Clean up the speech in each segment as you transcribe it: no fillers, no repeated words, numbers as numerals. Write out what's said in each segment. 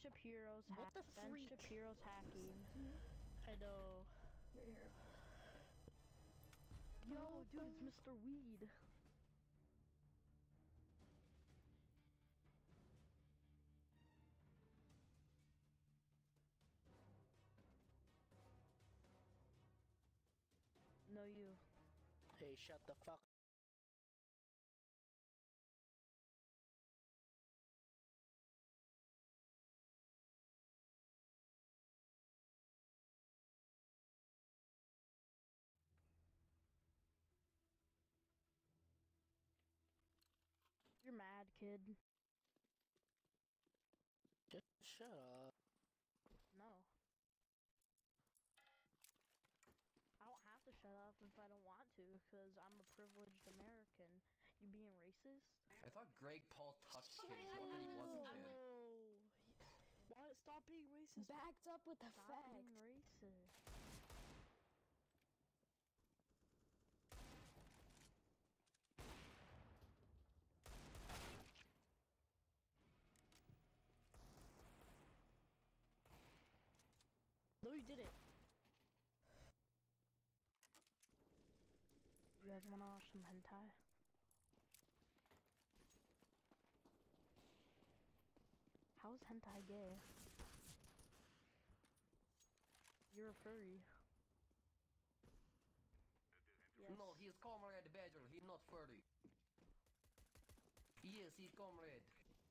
Shapiro's What the Ben freak? Shapiro's hacking. I know. Yo, dude, it's Mr. Weed. No, you. Hey, shut the fuck. You're mad, kid. Just shut up. No. I don't have to shut up if I don't want to, because I'm a privileged American. You being racist? I thought Greg Paul touched kids. What did he wasn't kid? No. Why stop being racist? Backed up with the Stop being fact. racist. No, you didn't. You guys wanna watch some hentai? How is hentai gay? You're a furry. Yes. No, he is Comrade Badger. He's not furry. Yes, he's Comrade.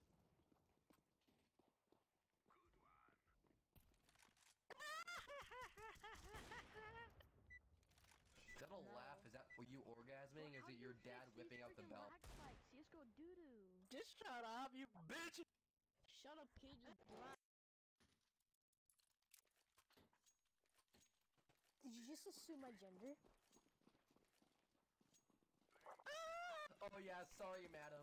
Is that a laugh? Is that were you orgasming? Is it your dad whipping out the belt? CSGO doo-doo. Just shut up, you bitch! Shut up, kid, you brat. Did you just assume my gender? Oh yeah, sorry, madam.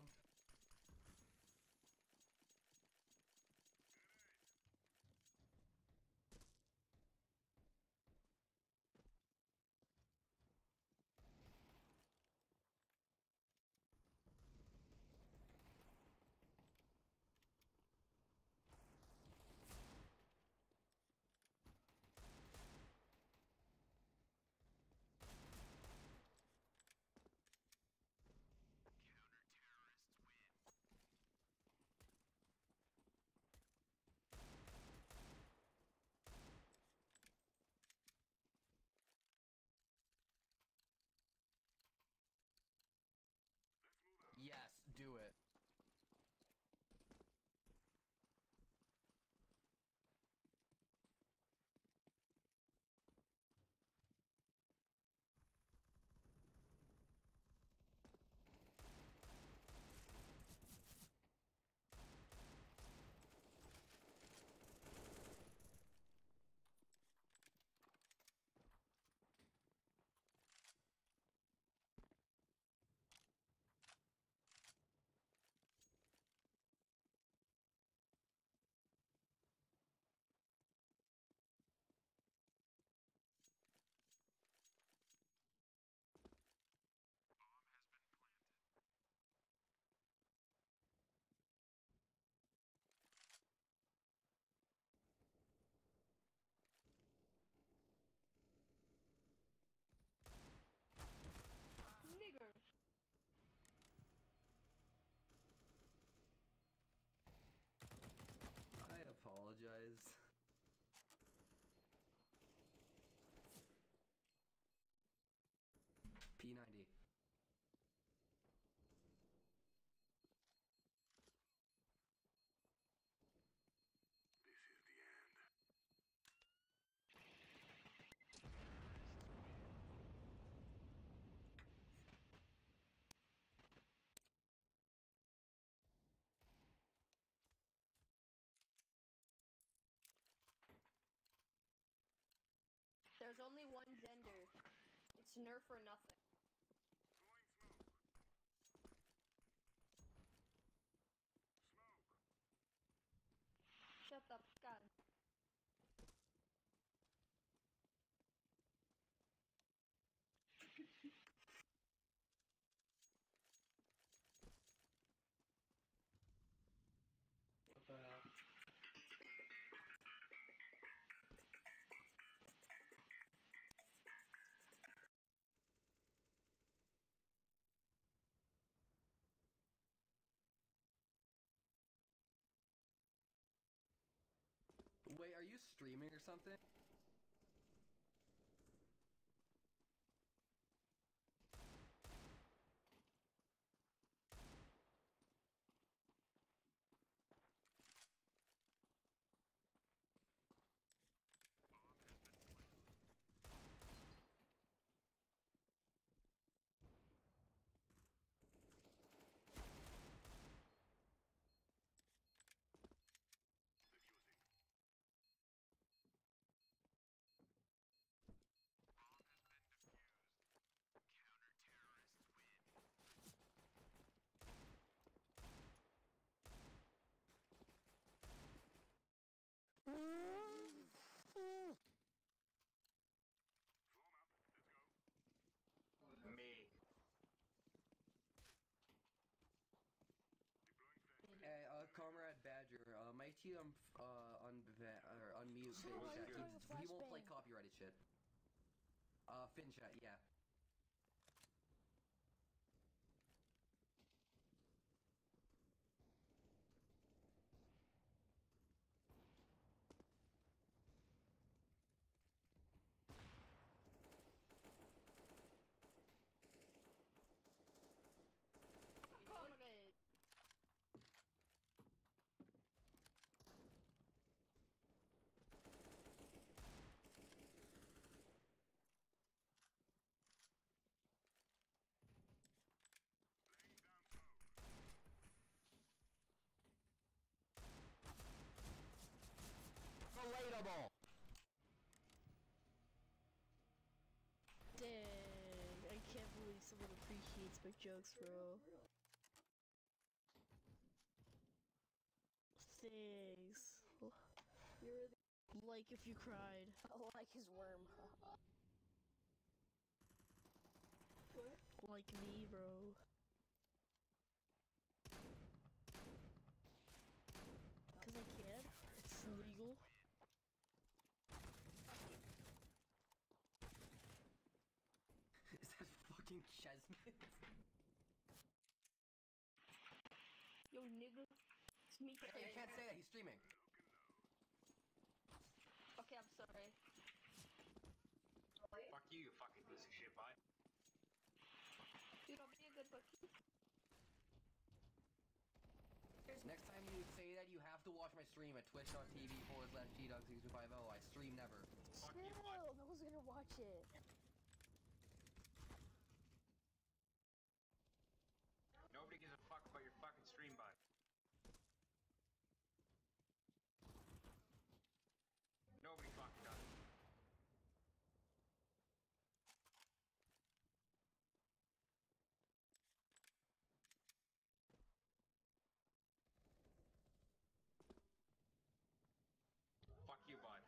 Yes, do it. Nigger. I apologize. P90. This is the end. There's only one gender. It's nerf or nothing. Throwing smoke. Smoke. Shut up, God. What the hell? you streaming or something? Me. Hey, Comrade Badger, might you unmute Sure, Fin why are Chat? you throwing a He won't play flashbang? copyrighted shit. Fin Chat, yeah. Accommodate. Relatable. Dang, I can't believe someone appreciates my jokes, bro. Thanks. You're Like if you cried. Like his worm. Like me, bro. Cause I can. It's legal. Is that fucking Chesnit? Yo, nigga. It's me. Hey, you can't say that, he's streaming. Okay, I'm sorry. Fuck you, you fucking piece of shit, bud. Dude, I'll be a good bookie. Next time you say that, you have to watch my stream at twitch.tv/gdog6250. I stream never. Fuck Chill, you, bud. no one's gonna watch it. Nobody gives a fuck about your fucking stream, bud. Nobody fucking does. Fuck you, bud.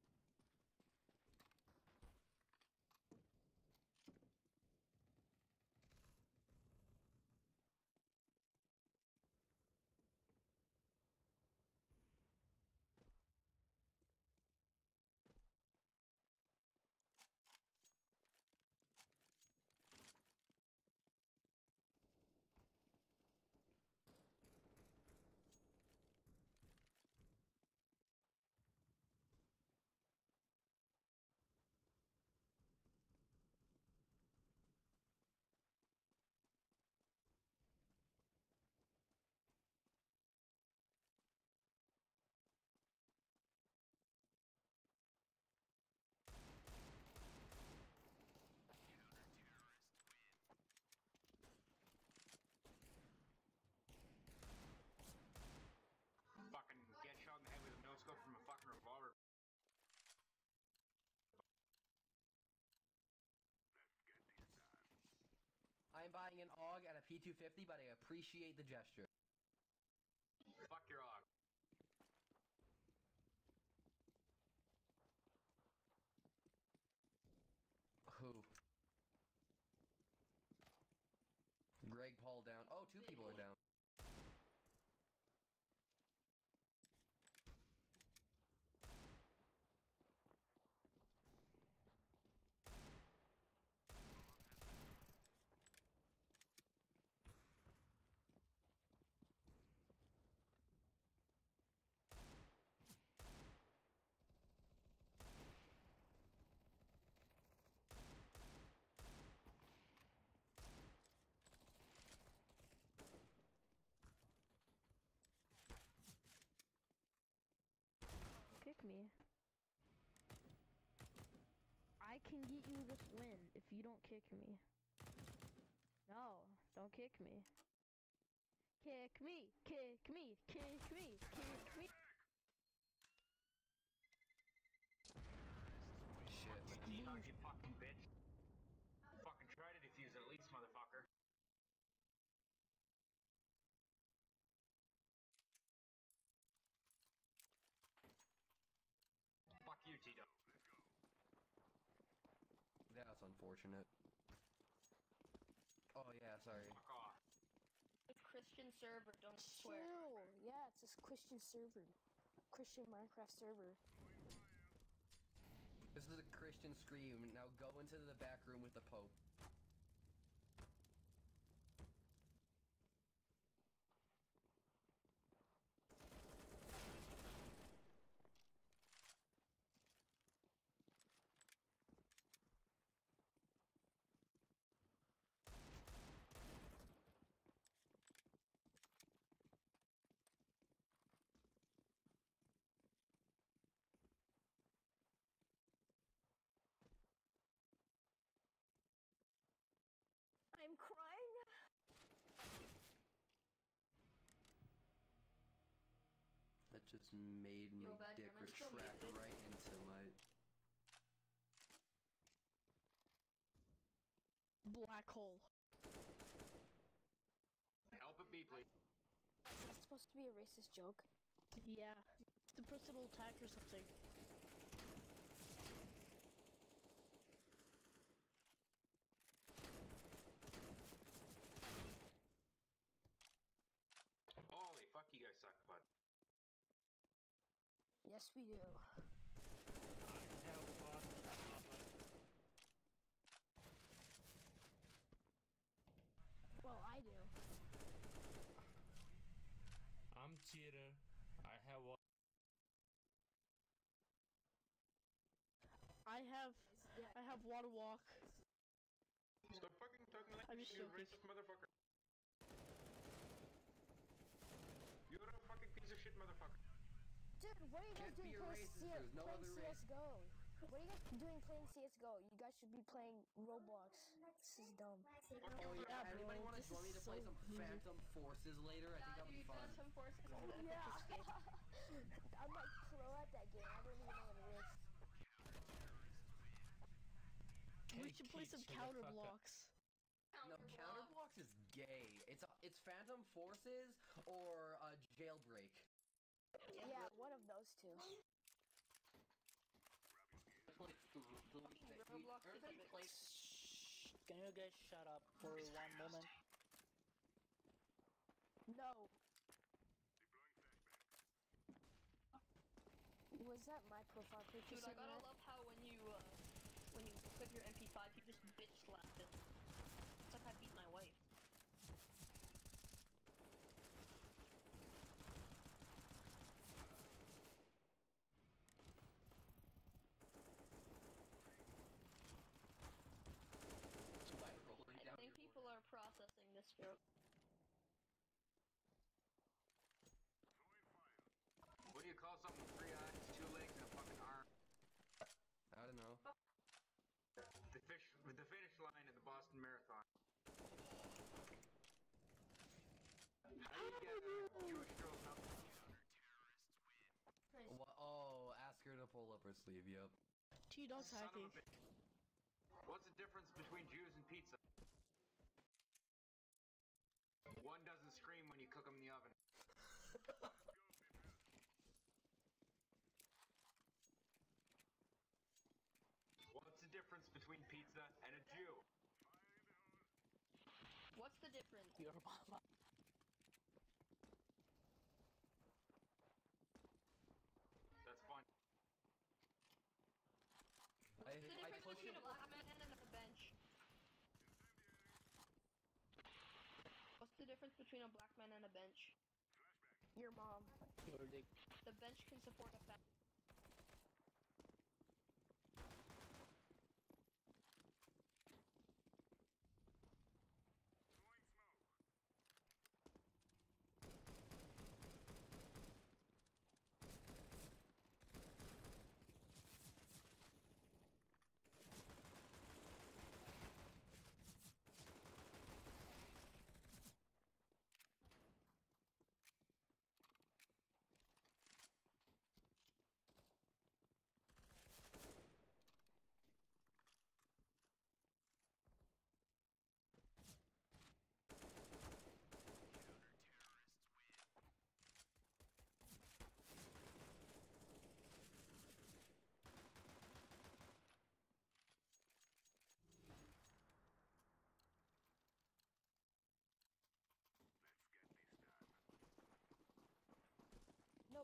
Fucking get shot in the head with a no scope from a fucking revolver. I'm buying an AUG and a P250, but I appreciate the gesture. Fuck your og. Who? Greg Paul down. Oh, two people are down. me. I can get you this win if you don't kick me. No, don't kick me. Kick me, kick me, kick me, kick me. Shit. T-Dog, you fucking bitch. Fucking try to defuse it at least, motherfucker. Fuck you, T-Dog. That's unfortunate. Oh yeah, sorry. Fuck off. It's Christian server, don't swear. Chill. Yeah, it's this Christian server. Christian Minecraft server. This is a Christian scream. Now go into the back room with the Pope. I'm crying. That just made my Yo, bad dick German still retract muted? right into my... Black hole. Help it be, please. Is that supposed to be a racist joke? Yeah. The person will attack or something. Holy fuck, you guys suck, bud. Yes, we do. Well, I do. I'm cheater. I have water walk. Stop fucking talking like I'm this, just you joking. racist motherfucker. You're a fucking piece of shit motherfucker. Dude, what are you guys Can't be doing a playing racist, there's no other race. CSGO? What are you guys doing playing CSGO? You guys should be playing Roblox. This is dumb. Fuck Oh you, yeah, bro, anybody want to this join me is to play so some easy. Phantom Forces later? I think that'll be Dude, fun. Phantom Forces is an epic Yeah. escape. I'm like pro at that game. I don't even know what it is. We should play some counter blocks. No, Counterblocks is gay. It's Phantom Forces or Jailbreak. Yeah, one of those two. Roblox is epic. Can you guys shut up for one moment? No. Was that my profile picture? Dude, I gotta love how when you click your MP5, you just bitch slapped it. It's like I beat my wife. I think people are processing this joke. What do you call something with 3 eyes, 2 legs, and a fucking arm? I don't know. The finish line of the Boston Marathon. How do you get a Jewish girl up? Oh, ask her to pull up her sleeve. Yep. T-Dog's Son of hacking. a bitch. What's the difference between Jews and pizza? One doesn't scream when you cook them in the oven. What's the difference between pizza and a Jew? What's the difference? Your mama. That's fun. What's the I difference push between it. a black man and a bench? What's the difference between a black man and a bench? Your mom. Your dick. The bench can support a fat.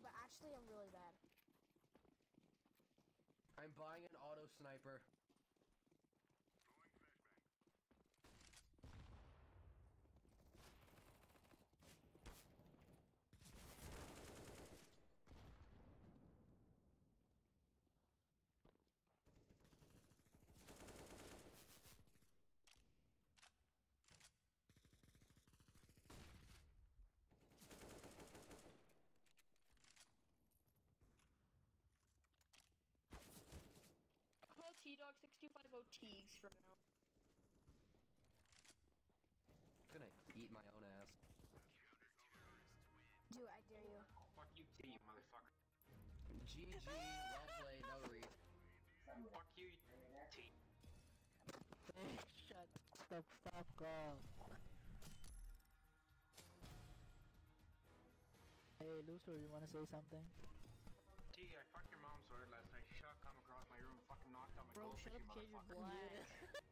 No, but actually, I'm really bad. I'm buying an auto sniper. Call T-Dog 6250 Teagues from now. I'm gonna eat my own ass. Dude, I dare you. Fuck you, T, you motherfucker. GG, well played, no read. Fuck you, T. Shut the fuck up. Hey, loser, you wanna say something? T, I fucked your mom so hard last night. She shot come across my room, fucking knocked out my Bro, goldfish, shut up, you kid, you're motherfucker. black.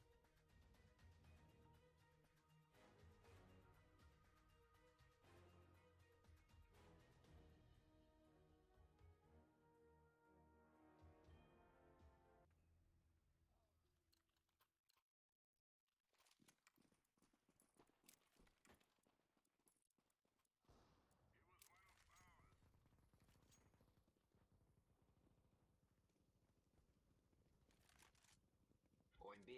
OMB.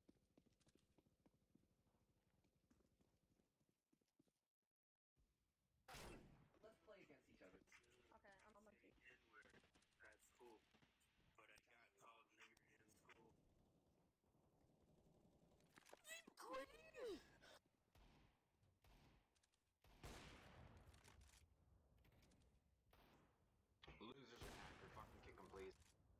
Let's play against each other. Okay, I'm on T. At school, but I got called nigger in school. Losers are hacker, fucking kick 'em, please.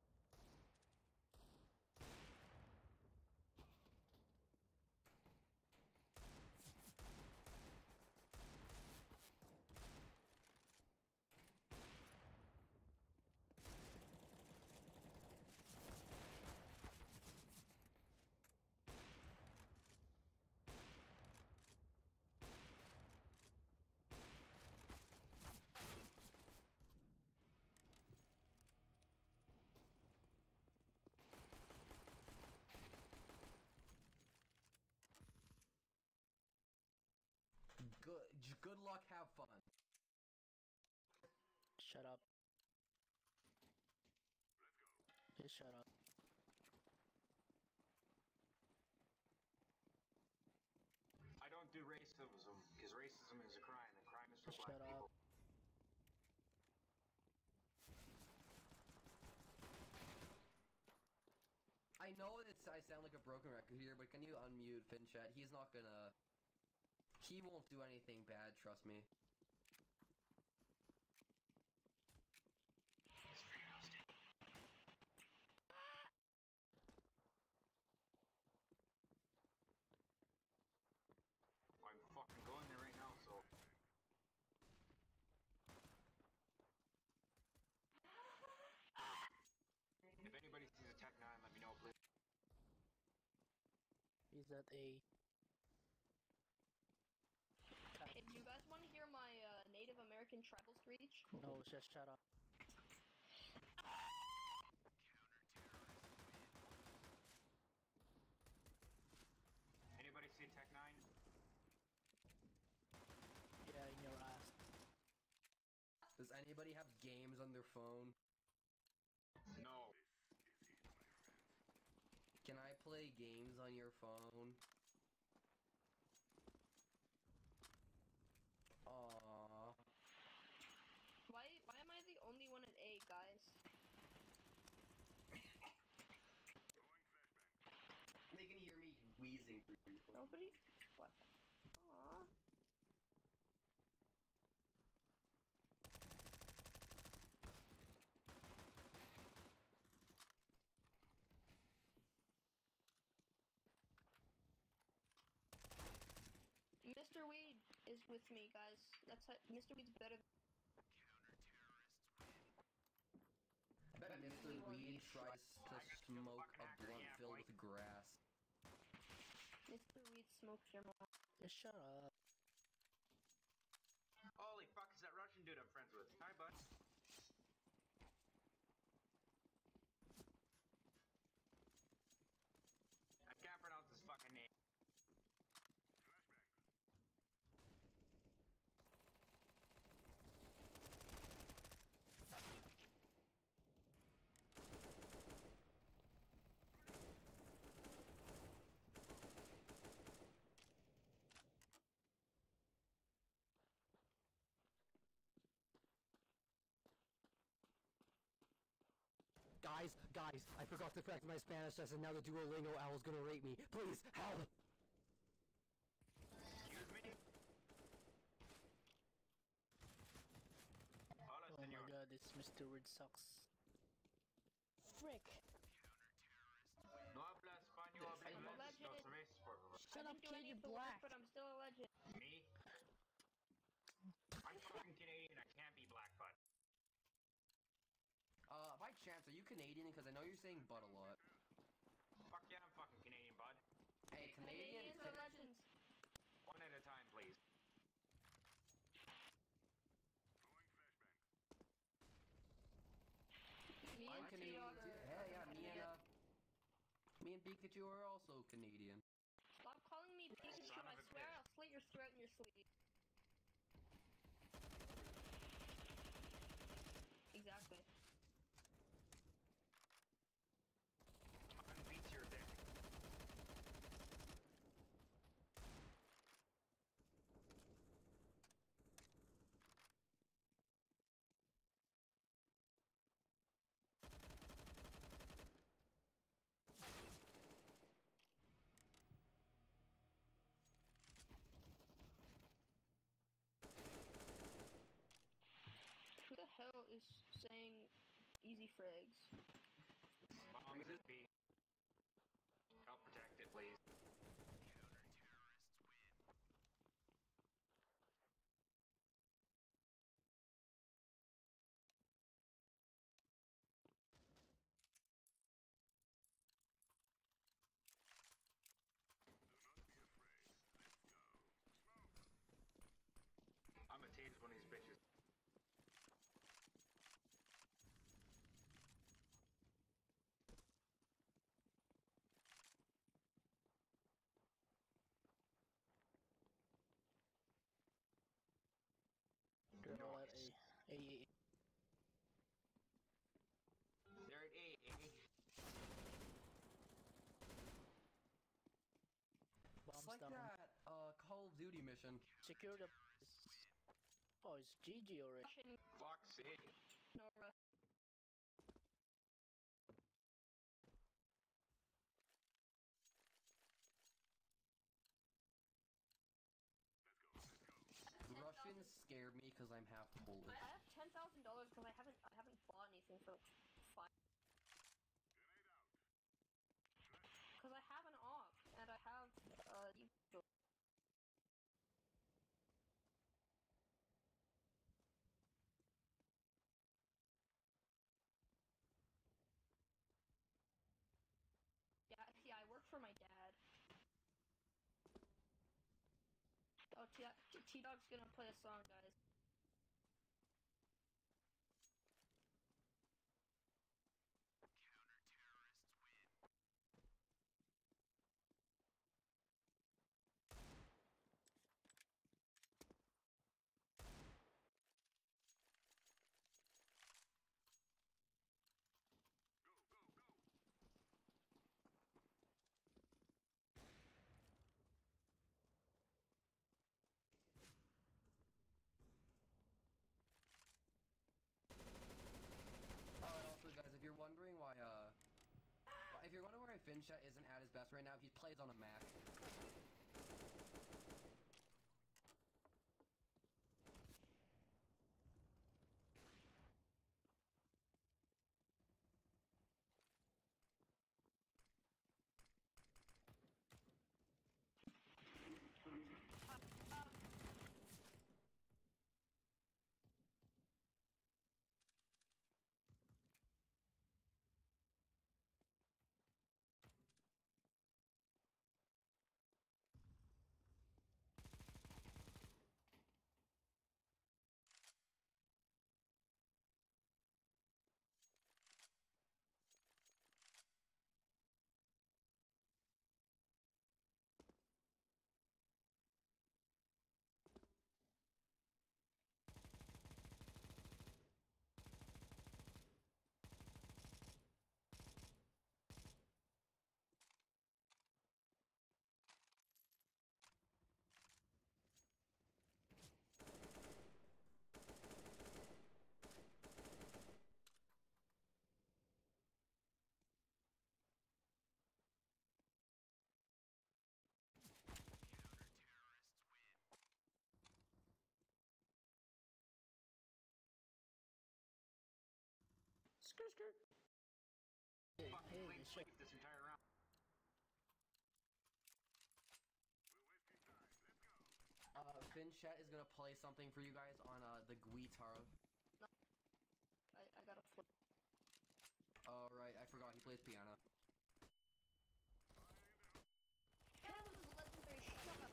Good luck, have fun. Shut up. Just shut up. I don't do racism, because racism is a crime, and crime is for Just black shut people. up. I know I sound like a broken record here, but can you unmute FinChat? He's not gonna... He won't do anything bad, trust me. I'm fucking going there right now, so... If anybody sees a Tech 9, let me know, please. Is that a... Hey, do you guys want to hear my Native American tribal screech? No, just shut up. Anybody see a Tech 9? Yeah, in your ass. Does anybody have games on their phone? No. Can I play games on your phone? Aww. Why am I the only one at A, guys? They can hear me wheezing through your phone. Nobody? What? Aww. Mr. Weed is with me, guys. That's how, Mr. Weed's better than I bet Mr. Weed tries to smoke a blunt filled with grass. Mr. Weed smokes your mom. Just shut up. Holy fuck, is that Russian dude? dude I'm friends with. Hi, bud. I can't pronounce his fucking name. Guys, I forgot to correct my Spanish test and now the Duolingo owl's gonna rate me. Please, help! Excuse me? Hola, Oh my senor. god, this Mr. Weird sucks. Frick. No habla español, habla I'm a inglés. No legend. sabes, por favor. Shut I up, didn't do kid, any you're of the work, black. but I'm still a legend. Me? I'm fucking Canadian. I can't be black, bud. By chance, are you Canadian? Because I know you're saying "but" a lot. Fuck yeah, I'm fucking Canadian, bud. Hey, Canadian. Canadians are legends. One at a time, please. Me I'm and Canadian T-Dog too. are- Hey, yeah, are me Canadian. and Pikachu are also Canadian. Stop calling me Pikachu, Son I of a swear bitch. I'll slit your throat in your sleep. Exactly. Unbeat your dick. Who the hell is saying easy frags? Bombs at B. Help protect it, please. I'm gonna tase one of these bitches. They're all at Nice. A. They're at A, eh? It's Bombs like down. that Call of Duty mission. Secure the... Oh, it's GG already. Russian, Fuck's sake. Nora. Russians scare me because I'm half Polish. I have $10,000 because I haven't bought anything for like 5. Because I have an op and I have yeah, I work for my dad. Oh, T-Dog's gonna play a song, guys. And also, guys, if you're wondering why Finchat isn't at his best right now, he plays on a Mac. Fucking clean sweep this entire round. Finchet is gonna play something for you guys on the guitar. I got a flip. Oh right, I forgot he plays piano. Piano is legendary. Shut up.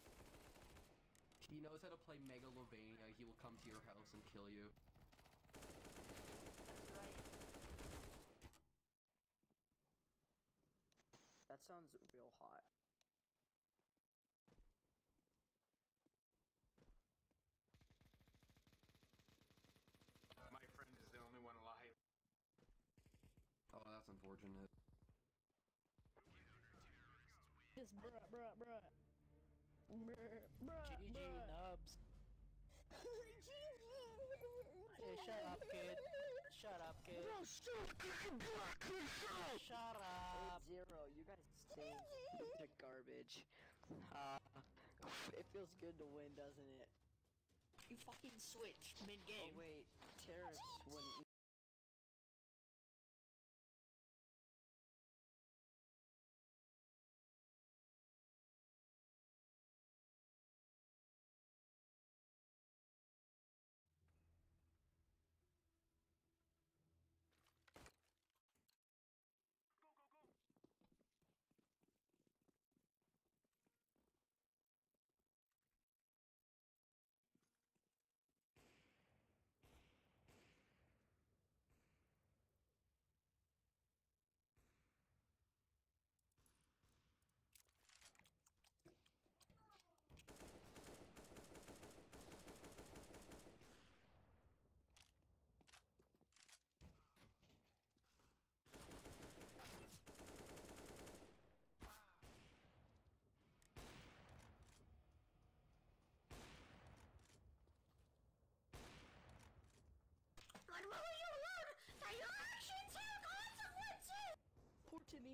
He knows how to play Megalovania. He will come to your house and kill you. That's right. That sounds real hot. My friend is the only one alive. Oh, that's unfortunate. Just bruh, bruh, bruh. Bruh, bruh, GG bruh. nubs. Hey, shut up, kid. Shut up, kid. Shut up. 8-0, you guys stink. You're garbage. It feels good to win, doesn't it? You fucking switched mid-game. Oh wait, Terrace wouldn't. Poor Timmy.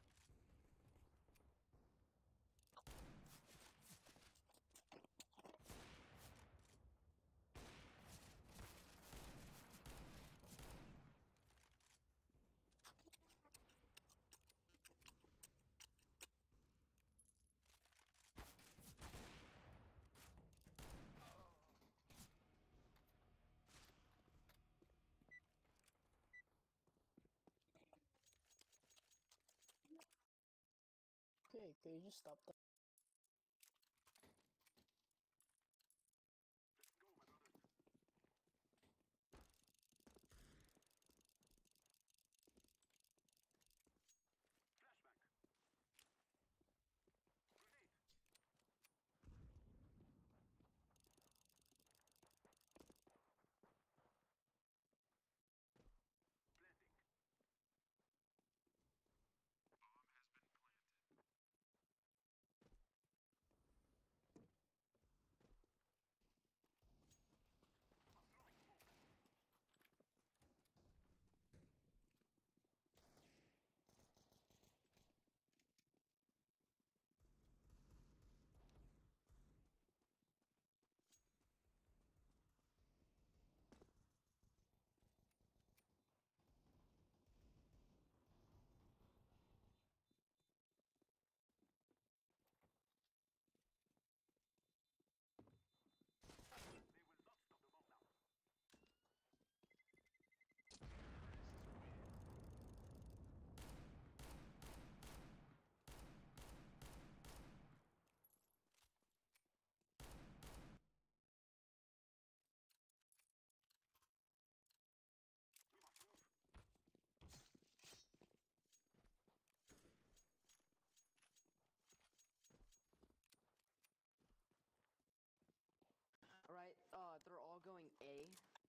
Okay, can you just stop that? Alright, they're all going A.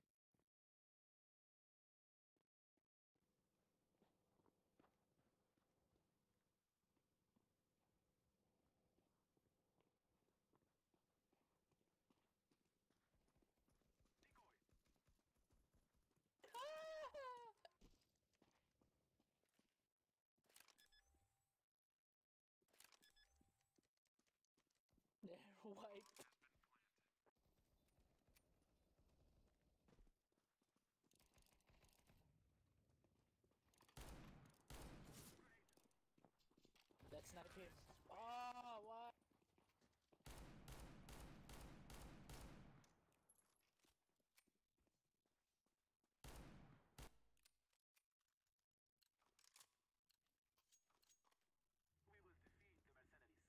They're wiped. snipe him. Oh, what? We will defeat the mercenaries.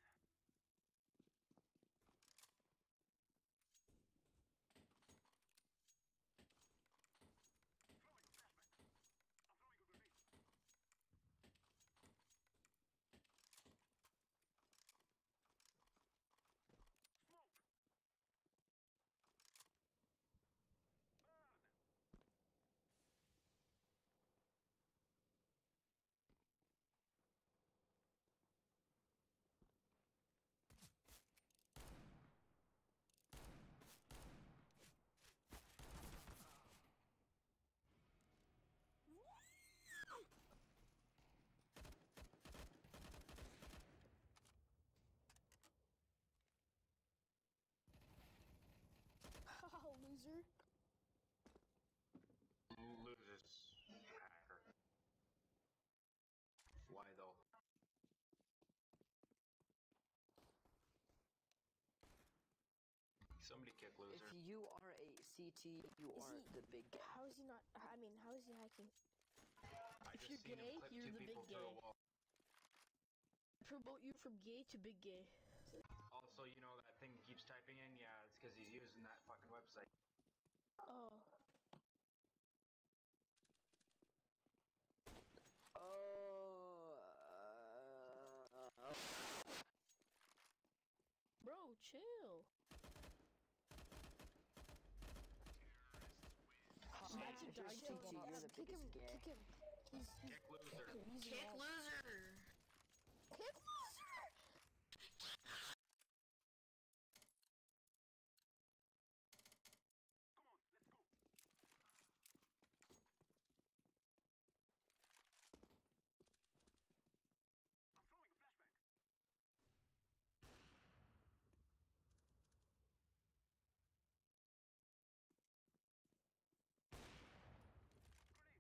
Throwing a flashback. I'm throwing a grenade. Smoke. Burn. Haha, loser. Loses hacker. Why though? Somebody kick loser. If you are a CT, you Is are he- the big guy. How is he not? I mean, how is he hacking? I If just you're seen him gay, clip you're two the people big through a gay. wall. Promote you from gay to big gay. Also, you know that thing he keeps typing in? Yeah, it's because he's using that fucking website. Oh. Bro, chill. Max, you if you're died CT, to you're the Kick him! biggest gay. Kick him! He's Kick loser. using Kick all- loser! Kick loser! Come on, let's go. I'm throwing a flashback. Grenade.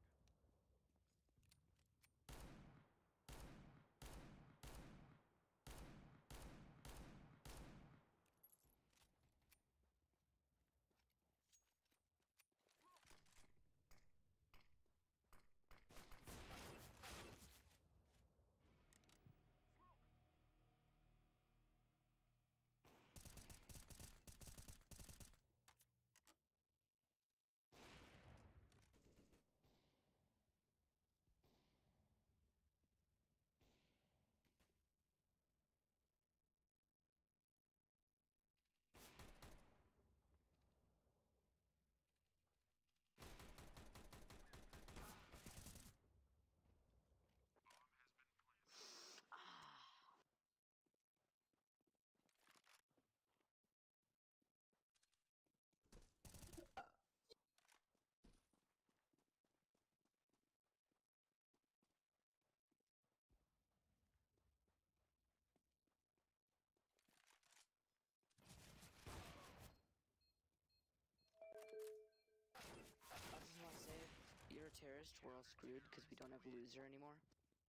I just want to say, if you're a terrorist, we're all screwed because we don't have a loser anymore.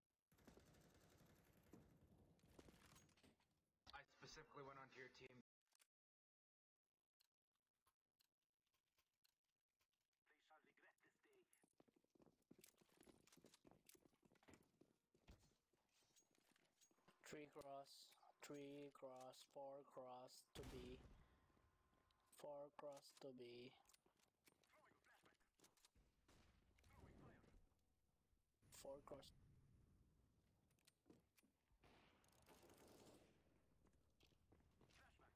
I specifically went onto your team. They shall regret this day. Three cross, 4 cross to B. 4 cross to B. Throwing a flashback. Throwing fire. 4 cross. Flashback.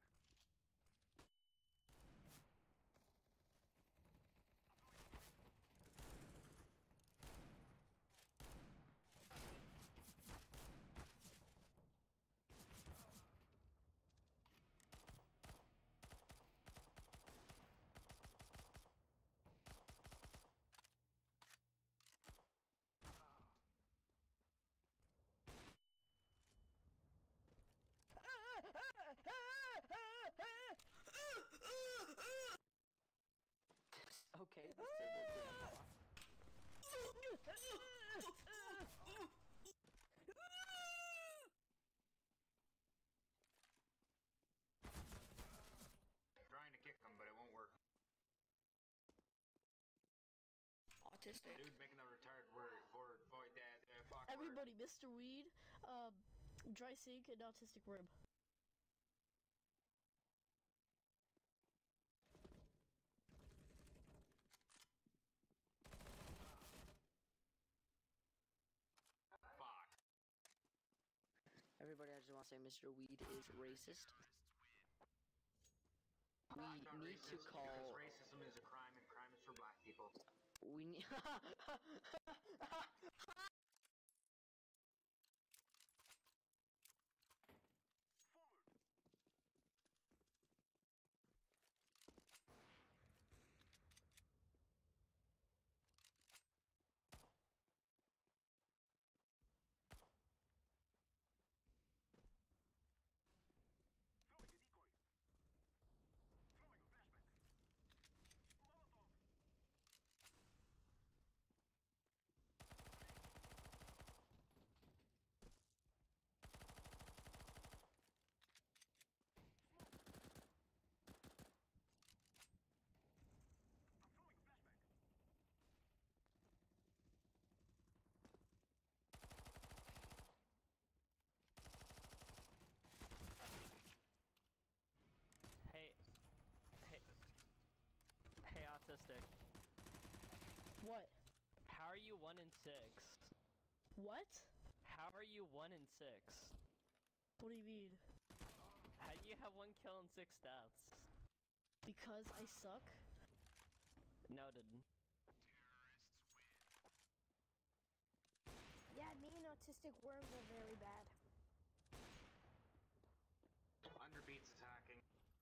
autistic. Dude making a retarded word void that fuck Everybody, Mr. Weed, dry sink, and autistic rib. word. Fuck. Everybody, I just want to say Mr. Weed is racist. We Not need to racist, call. because racism is a crime and crime is for black people. We need. Hey, autistic. What? How are you 1 in 6? What? How are you 1 in 6? What do you mean? How do you have 1 kill and 6 deaths? Because I suck? Noted. Yeah, me and autistic worms are very bad. Underbeats attacking.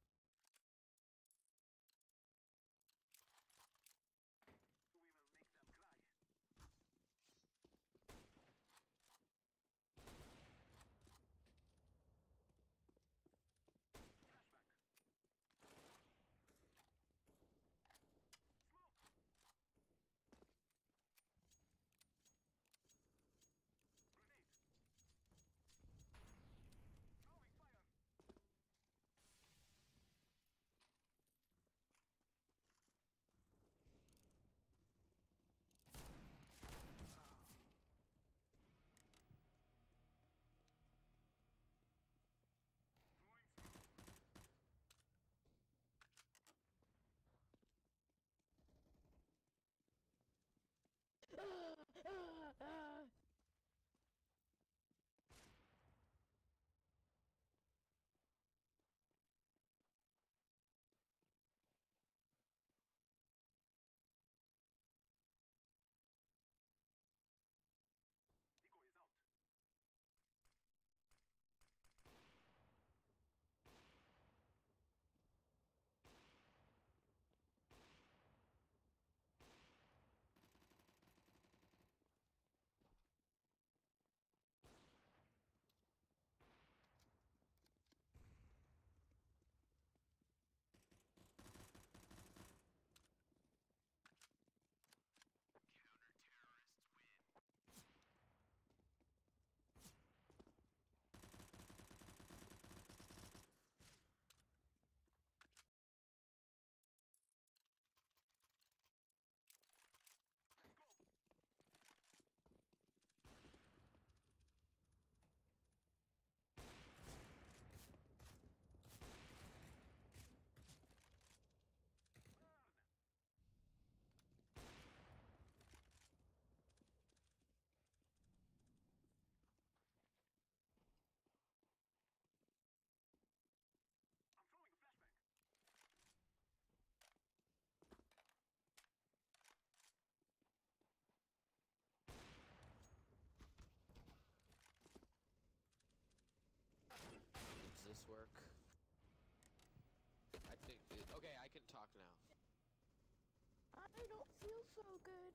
Does this work? I think. Okay, I can talk now. I don't feel so good.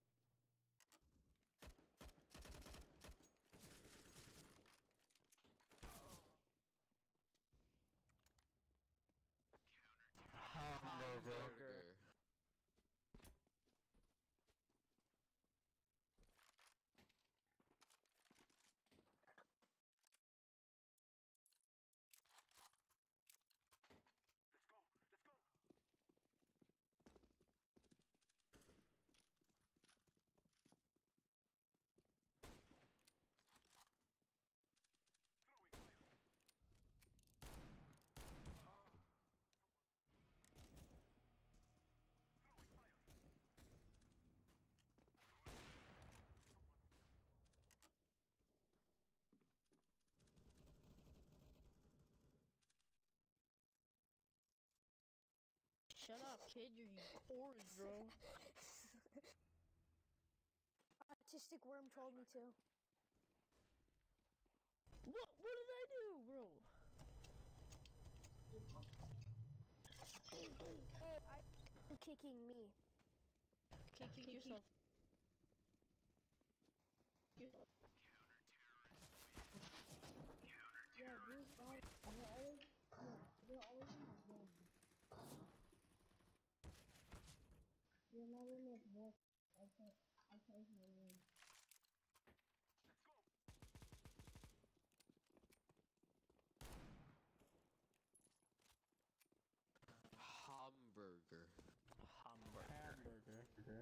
Hamburger. Shut up, kid. You're horrid, bro. Autistic worm told me to. What did I do, bro? Hey, I'm kicking me. Kick yourself. Yeah, these guys, they're always in my game. You're not in this book. I changed my name. Hamburger. Hamburger.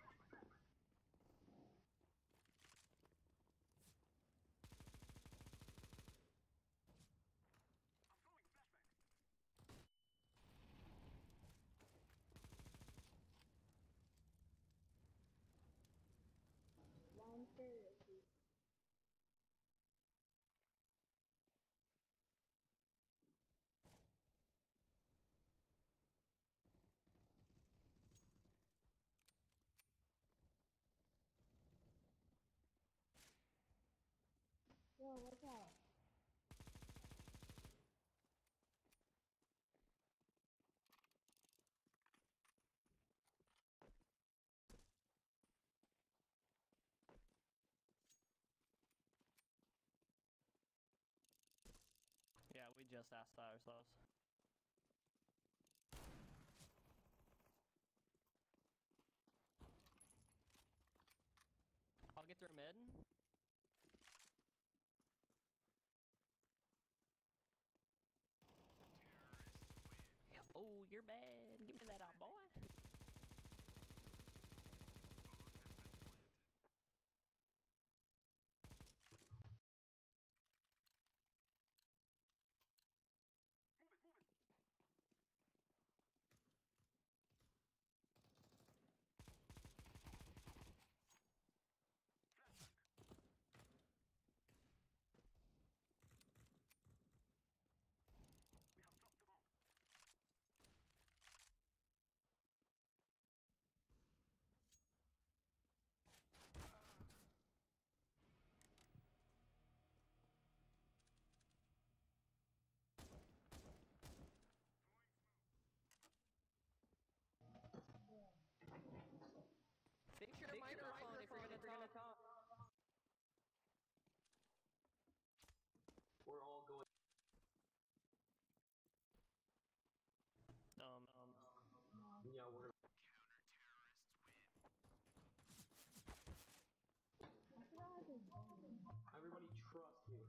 Yo, what's up? Yeah, we just asked that ourselves. I'll get through mid. Oh, you're bad. Give me that out, boy. Fix your microphone if you're gonna talk. We're all going. Yeah, we're gonna. Everybody trust me.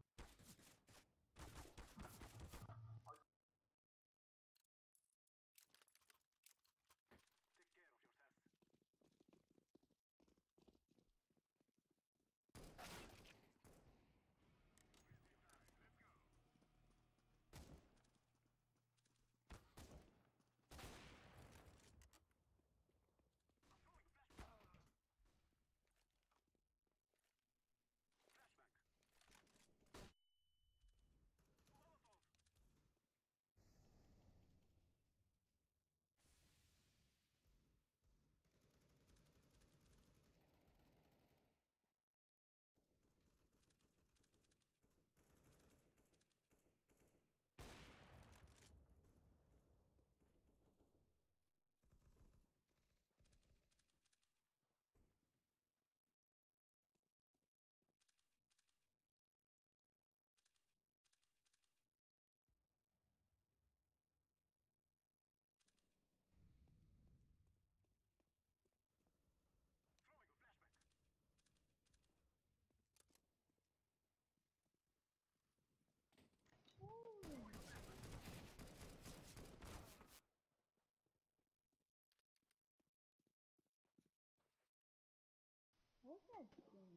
What's that thing?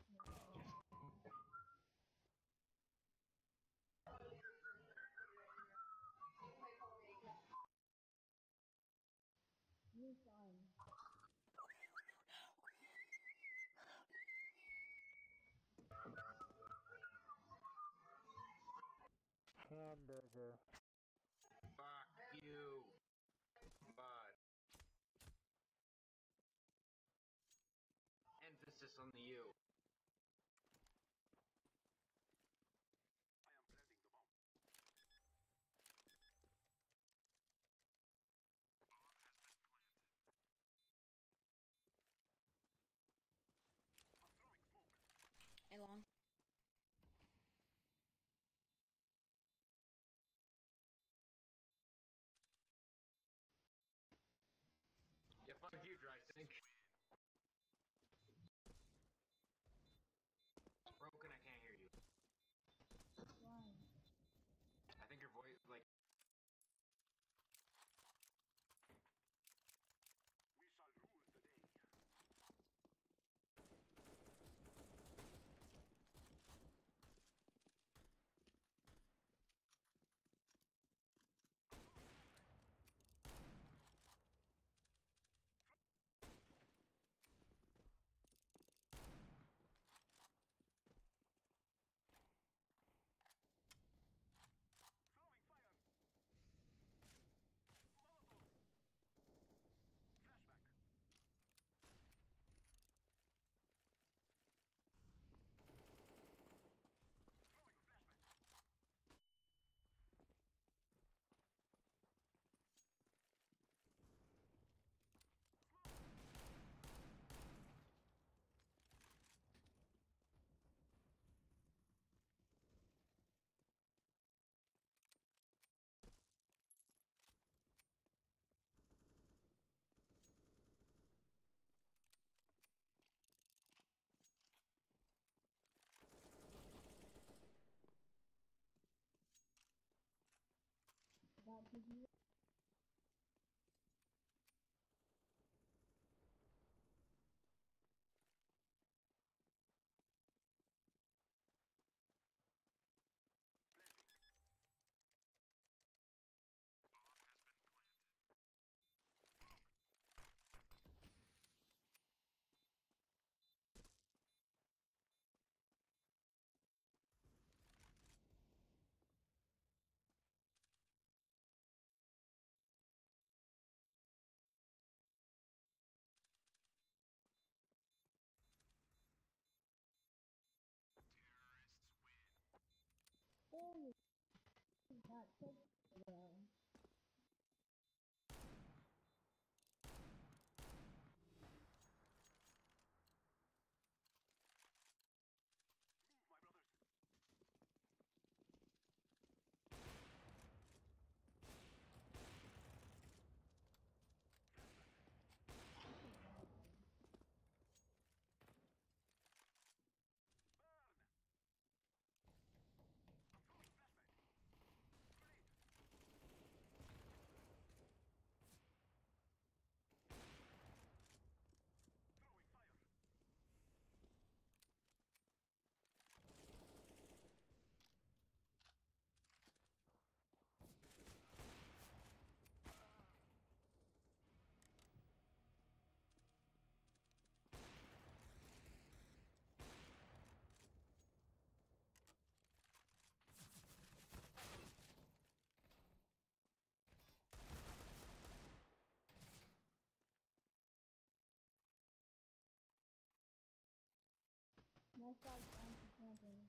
New sign. Hamburger. Fuck you. Bye. Nice job, anti-camping.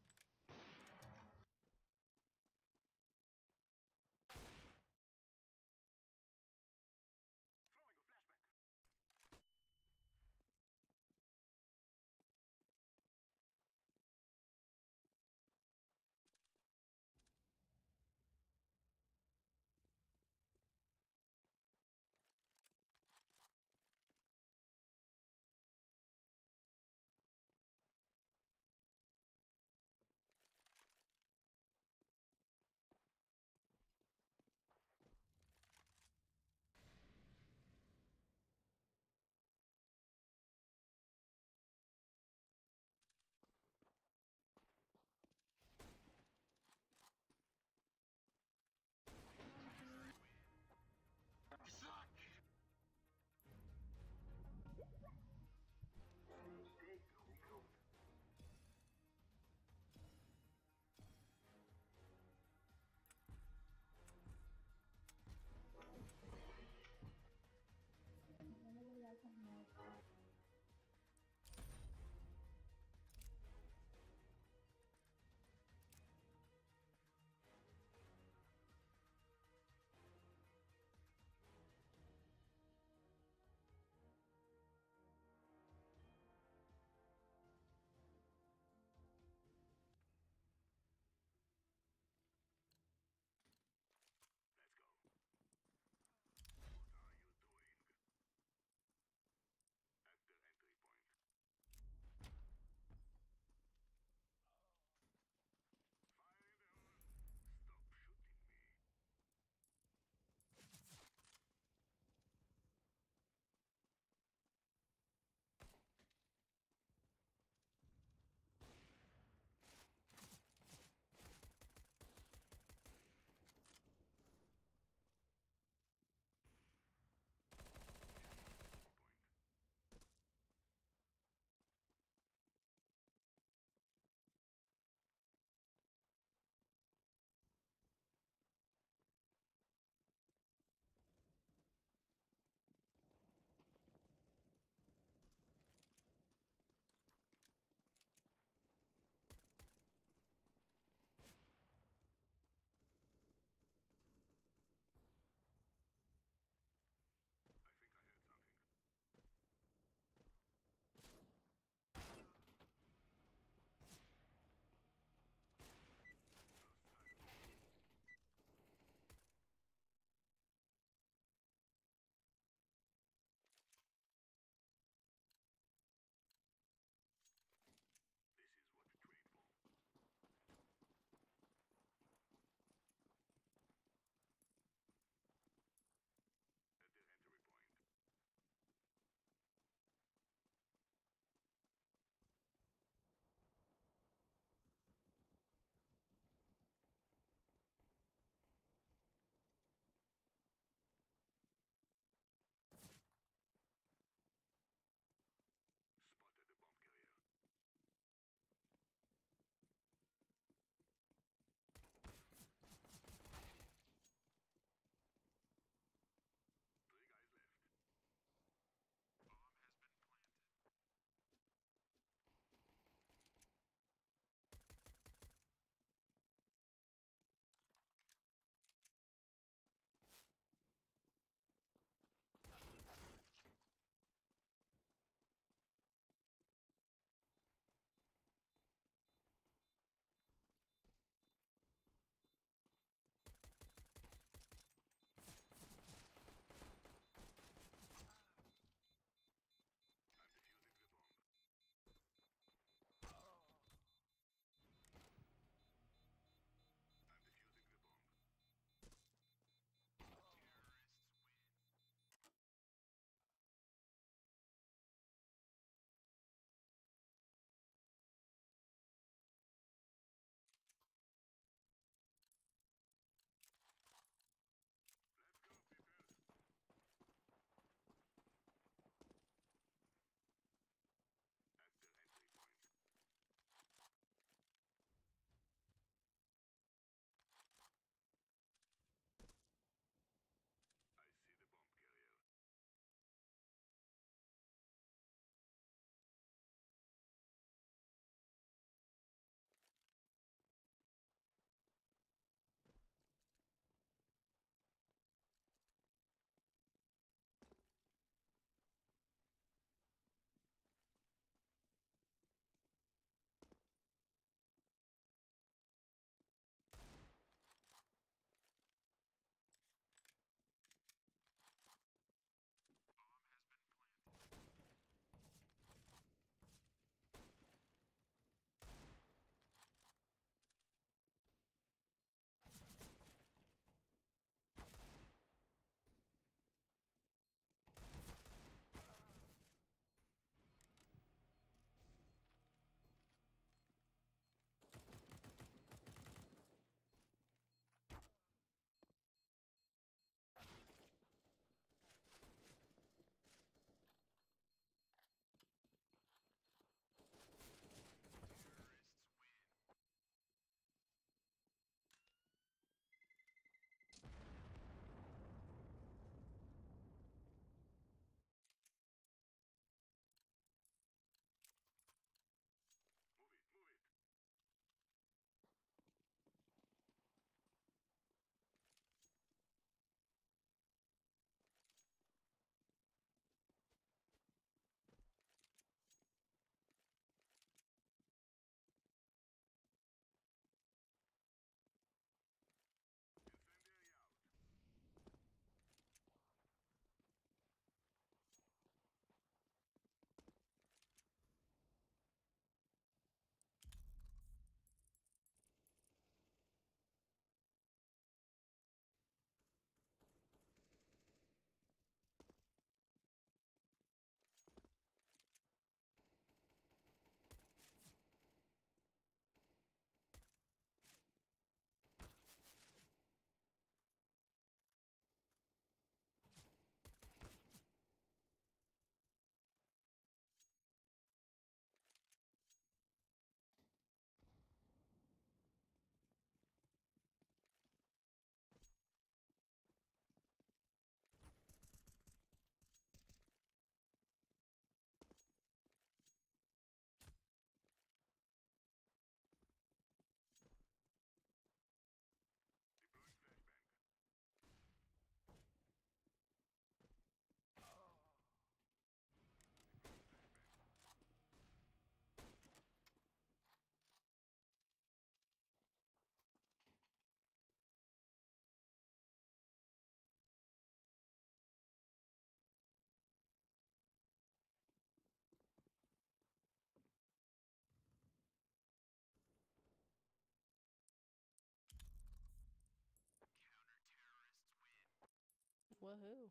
Woohoo.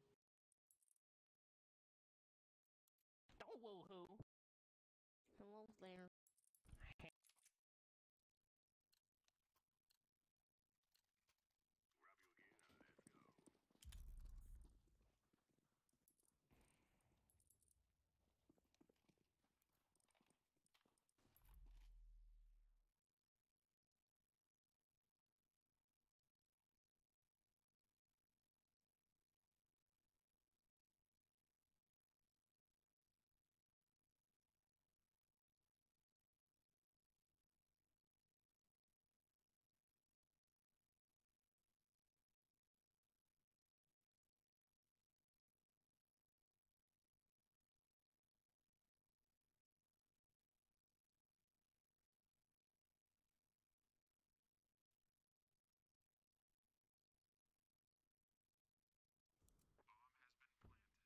Don't woohoo. Hello there. Grab you again and let's go. Bomb has been planted.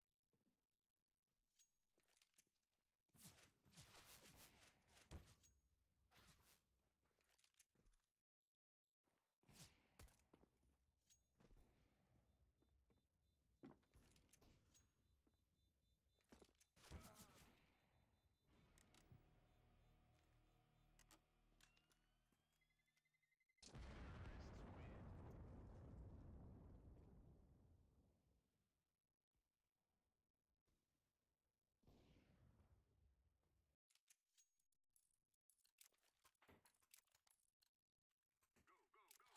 Go, go, go!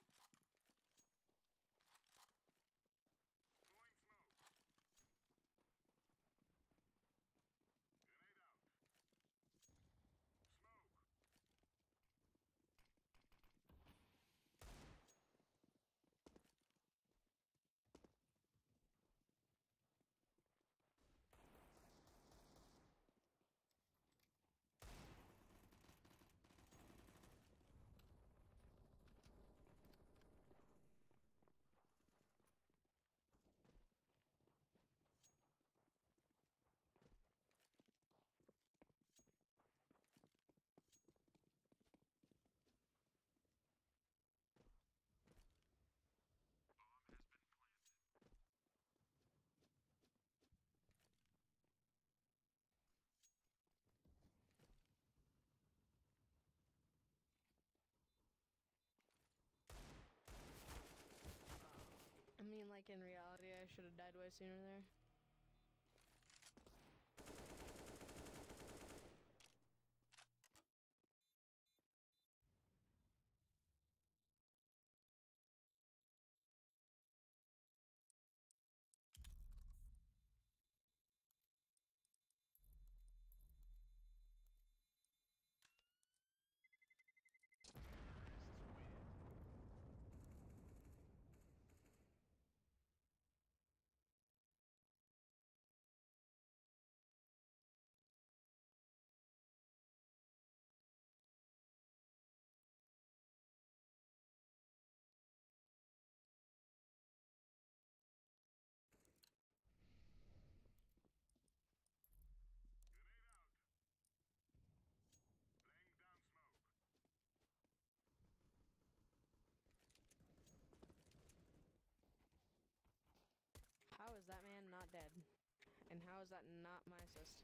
Throwing smoke. Grenade out. Smoke. Bomb has been planted. I mean, like, in reality, I should have died way sooner there. Grenade out. Laying down smoke. How is that man not dead? And how is that not my assist?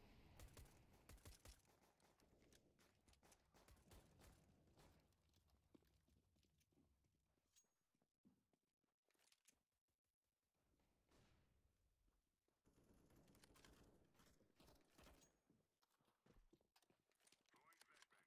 Throwing flashbang.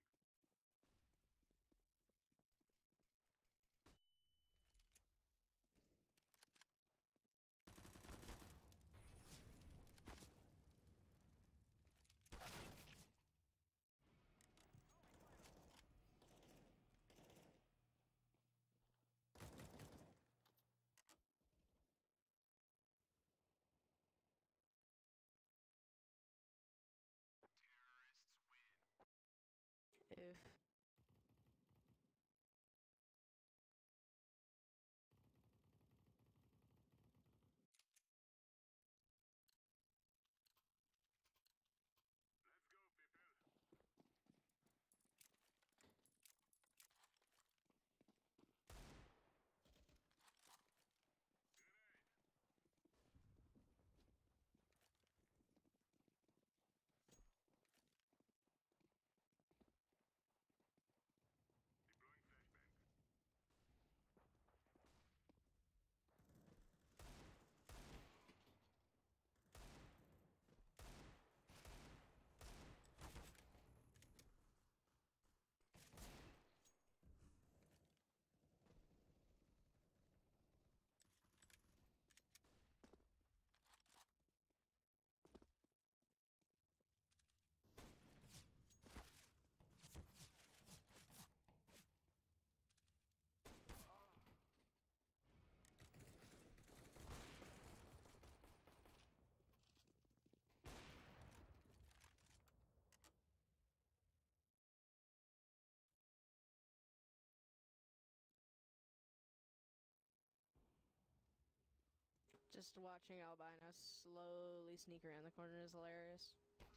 Just watching Albino slowly sneak around the corner is hilarious.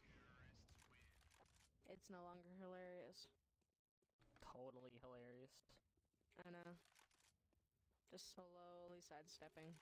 It's no longer hilarious. Totally hilarious. I know. Just slowly sidestepping.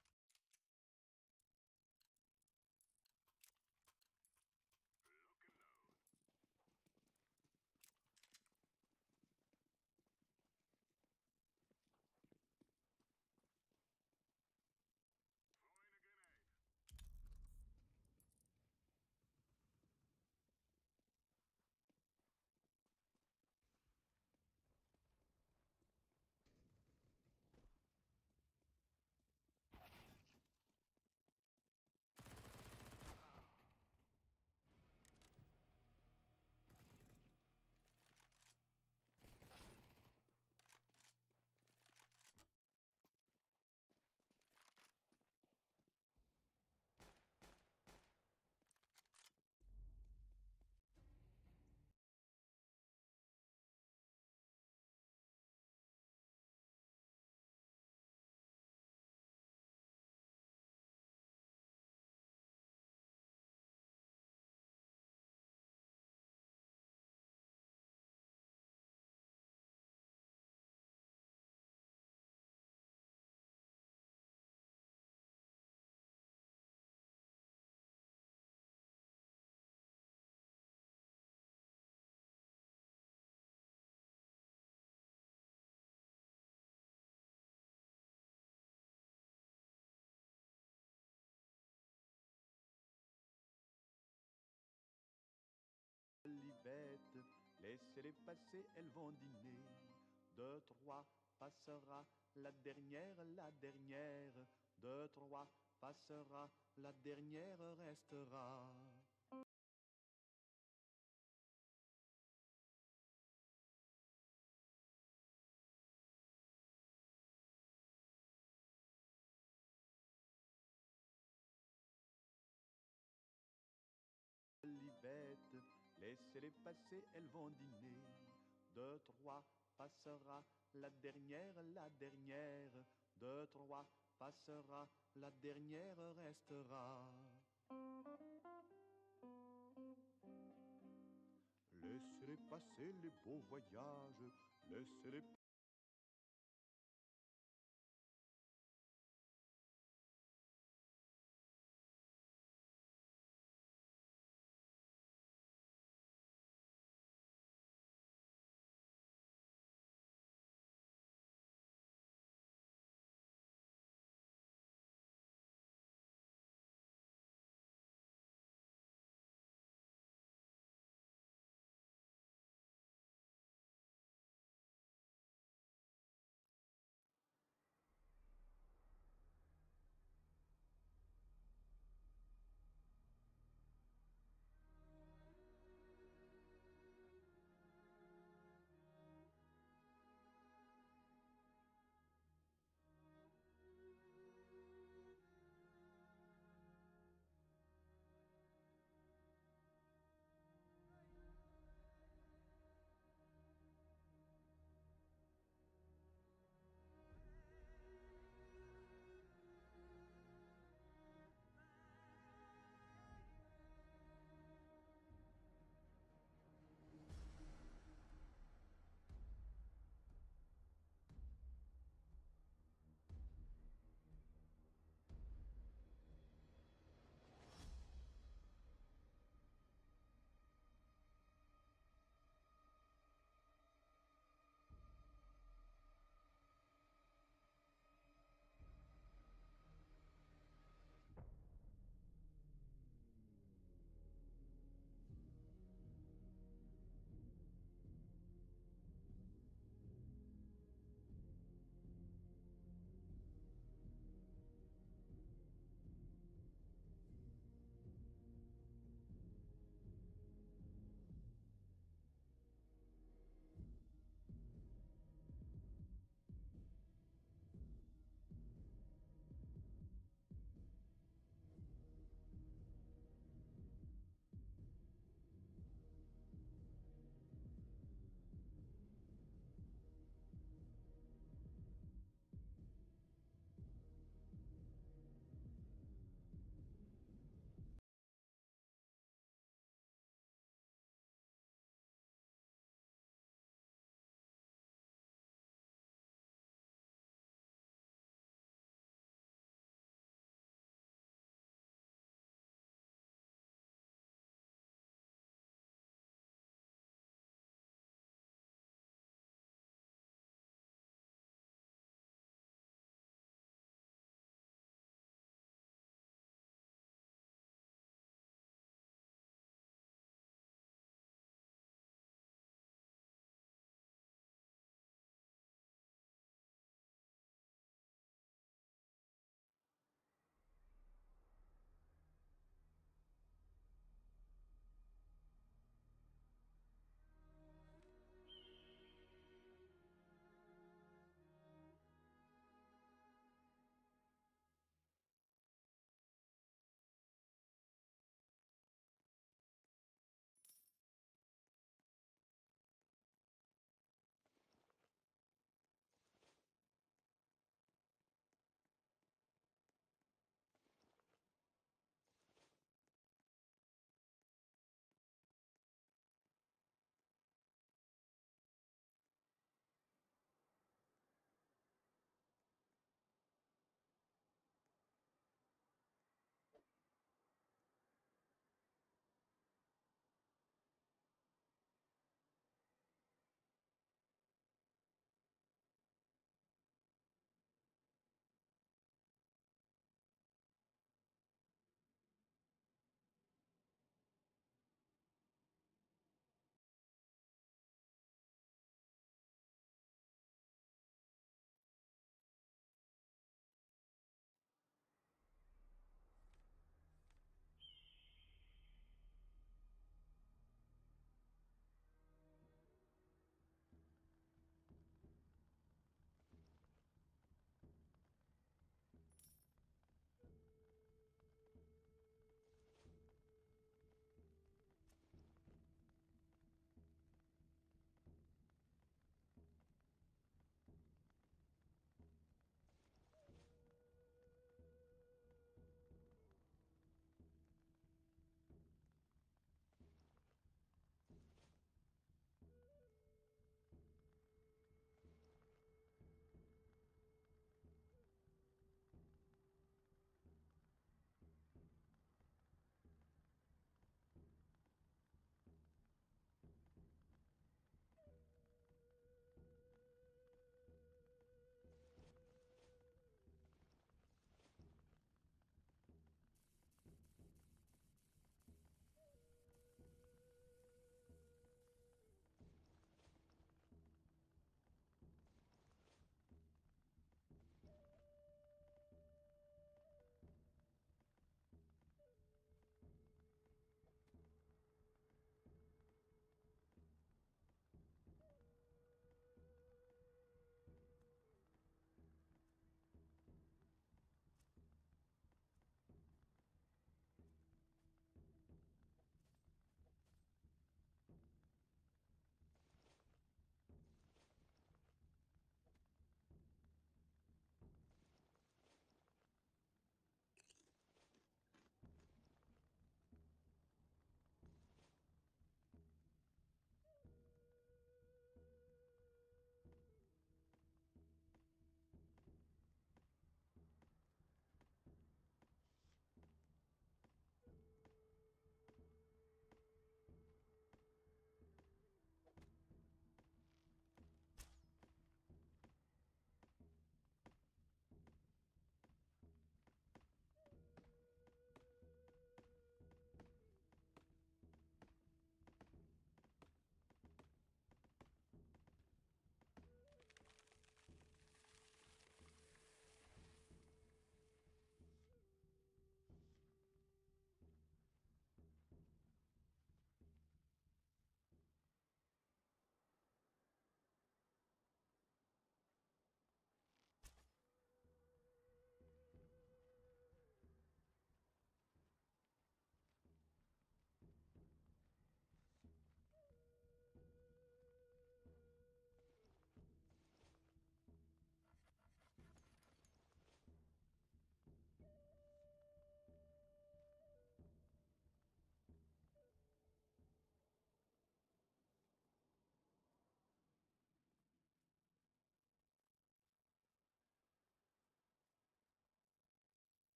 Livette, laissez-les passer, elles vont dîner. 2, 3, passera la dernière, la dernière. 2, 3, passera, la dernière restera. Livette, laissez-les passer, elles vont dîner. 2, 3, passera la dernière, la dernière. 2, 3, passera, la dernière restera. Laissez-les passer les beaux voyages, laissez-les